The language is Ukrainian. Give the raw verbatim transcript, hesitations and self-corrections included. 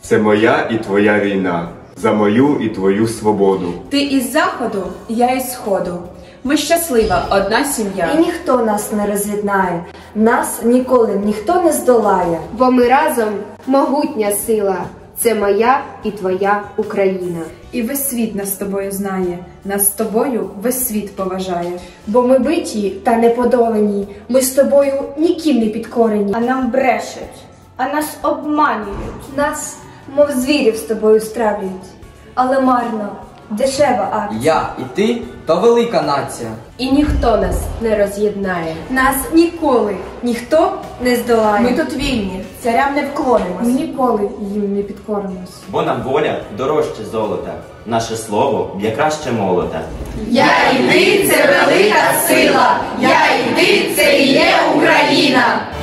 Це моя і твоя війна, за мою і твою свободу. Ти із заходу, я із сходу. Ми щаслива одна сім'я. І ніхто нас не роз'єднає, нас ніколи ніхто не здолає. Бо ми разом могутня сила. Це моя і твоя Україна. І весь світ нас з тобою знає, нас з тобою весь світ поважає. Бо ми биті та неподолані, ми з тобою ніким не підкорені. А нам брешуть, а нас обманюють. Нас, мов звірів, з тобою стравлюють, але марно, дешева акція. Я і ти – то велика нація. І ніхто нас не роз'єднає. Нас ніколи ніхто не здолає. Ми тут вільні, царям не вклонимось. Ми ніколи їм не підкоримось. Бо нам воля дорожче золота, наше слово б'є краще молота. Я і ти – це велика сила, я і ти – це і є Україна.